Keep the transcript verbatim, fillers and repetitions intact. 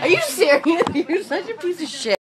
Are you serious? You're such a piece of shit.